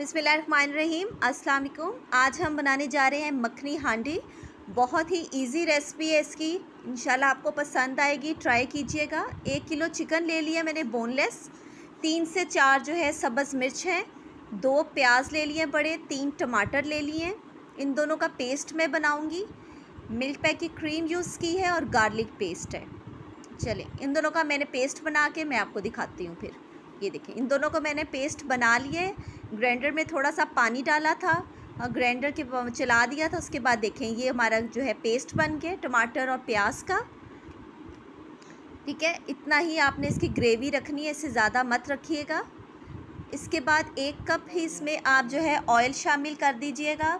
बिस्मिल्लाहिर्रहमानिर्रहीम। अस्सलाम वालेकुम। आज हम बनाने जा रहे हैं मखनी हांडी। बहुत ही इजी रेसिपी है इसकी, इंशाल्लाह आपको पसंद आएगी, ट्राई कीजिएगा। 1 किलो चिकन ले लिया मैंने बोनलेस, 3 से 4 जो है सब्ज़ मिर्च हैं, 2 प्याज ले लिए बड़े, 3 टमाटर ले लिए। इन दोनों का पेस्ट मैं बनाऊंगी। मिल्क पैक की क्रीम यूज़ की है और गार्लिक पेस्ट है। चलें, इन दोनों का मैंने पेस्ट बना के मैं आपको दिखाती हूँ। फिर ये देखें, इन दोनों को मैंने पेस्ट बना लिए। ग्राइंडर में थोड़ा सा पानी डाला था और ग्राइंडर के चला दिया था। उसके बाद देखें ये हमारा जो है पेस्ट बन गया टमाटर और प्याज का। ठीक है, इतना ही आपने इसकी ग्रेवी रखनी है, इससे ज़्यादा मत रखिएगा। इसके बाद 1 कप ही इसमें आप जो है ऑयल शामिल कर दीजिएगा।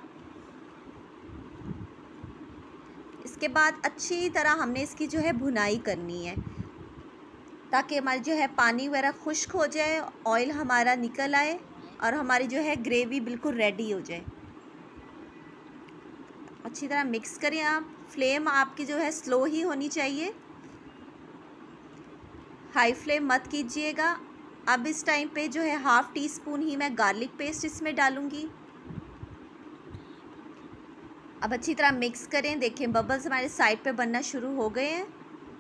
इसके बाद अच्छी तरह हमने इसकी जो है भुनाई करनी है, ताकि हमारी जो है पानी वगैरह खुश्क हो जाए, ऑयल हमारा निकल आए और हमारी जो है ग्रेवी बिल्कुल रेडी हो जाए। अच्छी तरह मिक्स करें आप। फ्लेम आपकी जो है स्लो ही होनी चाहिए, हाई फ्लेम मत कीजिएगा। अब इस टाइम पे जो है 1/2 टीस्पून ही मैं गार्लिक पेस्ट इसमें डालूँगी। अब अच्छी तरह मिक्स करें। देखें बबल्स हमारे साइड पे बनना शुरू हो गए हैं।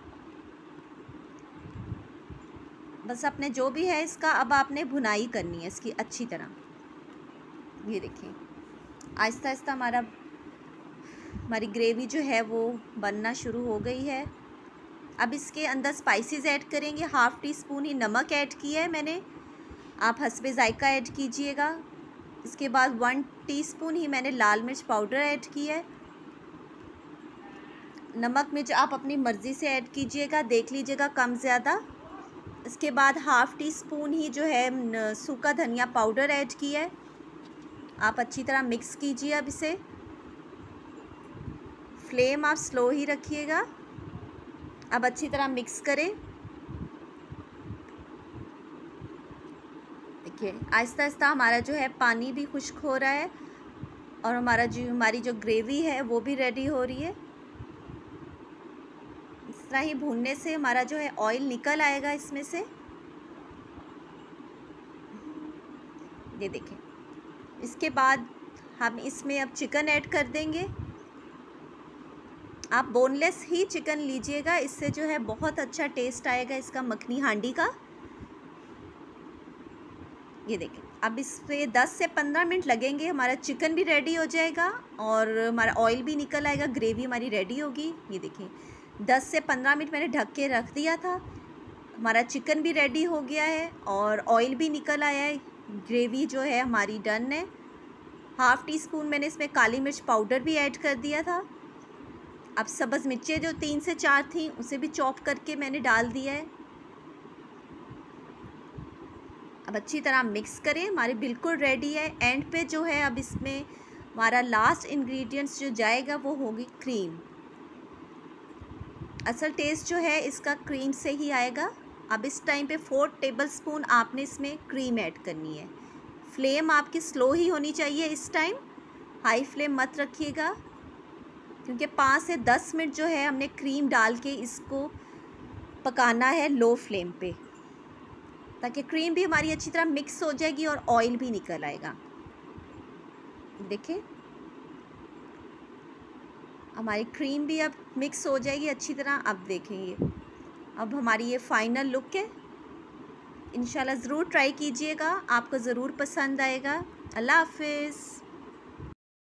बस अपने जो भी है इसका अब आपने भुनाई करनी है इसकी अच्छी तरह। ये देखें आहिस्ता आहिस्ता हमारी ग्रेवी जो है वो बनना शुरू हो गई है। अब इसके अंदर स्पाइसेस ऐड करेंगे। 1/2 टीस्पून ही नमक ऐड किया है मैंने, आप हस्बे ज़ायका ऐड कीजिएगा। इसके बाद 1 टीस्पून ही मैंने लाल मिर्च पाउडर ऐड किया है। नमक मिर्च आप अपनी मर्ज़ी से ऐड कीजिएगा, देख लीजिएगा कम ज़्यादा। इसके बाद 1/2 टीस्पून ही जो है सूखा धनिया पाउडर ऐड किया है। आप अच्छी तरह मिक्स कीजिए। अब इसे फ्लेम आप स्लो ही रखिएगा। अब अच्छी तरह मिक्स करें। देखिए आहिस्ता आहिस्ता हमारा जो है पानी भी खुश्क हो रहा है और हमारी जो ग्रेवी है वो भी रेडी हो रही है। इस तरह ही भूनने से हमारा जो है ऑयल निकल आएगा इसमें से। ये देखें, इसके बाद हम इसमें अब चिकन ऐड कर देंगे। आप बोनलेस ही चिकन लीजिएगा, इससे जो है बहुत अच्छा टेस्ट आएगा इसका मखनी हांडी का। ये देखें, अब इस पे 10 से 15 मिनट लगेंगे, हमारा चिकन भी रेडी हो जाएगा और हमारा ऑयल भी निकल आएगा, ग्रेवी हमारी रेडी होगी। ये देखें 10 से 15 मिनट मैंने ढक के रख दिया था, हमारा चिकन भी रेडी हो गया है और ऑयल भी निकल आया है। ग्रेवी जो है हमारी डन है। 1/2 टीस्पून मैंने इसमें काली मिर्च पाउडर भी ऐड कर दिया था। अब सब्ज़ मिर्चें जो 3 से 4 थी उसे भी चॉप करके मैंने डाल दिया है। अब अच्छी तरह मिक्स करें, हमारी बिल्कुल रेडी है। एंड पे जो है अब इसमें हमारा लास्ट इंग्रेडिएंट्स जो जाएगा वो होगी क्रीम। असल टेस्ट जो है इसका क्रीम से ही आएगा। अब इस टाइम पे 4 टेबलस्पून आपने इसमें क्रीम ऐड करनी है। फ्लेम आपकी स्लो ही होनी चाहिए इस टाइम, हाई फ्लेम मत रखिएगा, क्योंकि 5 से 10 मिनट जो है हमने क्रीम डाल के इसको पकाना है लो फ्लेम पे, ताकि क्रीम भी हमारी अच्छी तरह मिक्स हो जाएगी और ऑयल भी निकल आएगा। देखें हमारी क्रीम भी अब मिक्स हो जाएगी अच्छी तरह। अब देखें ये अब हमारी ये फाइनल लुक है। इंशाल्लाह ज़रूर ट्राई कीजिएगा, आपको ज़रूर पसंद आएगा। अल्लाह हाफ़िज़।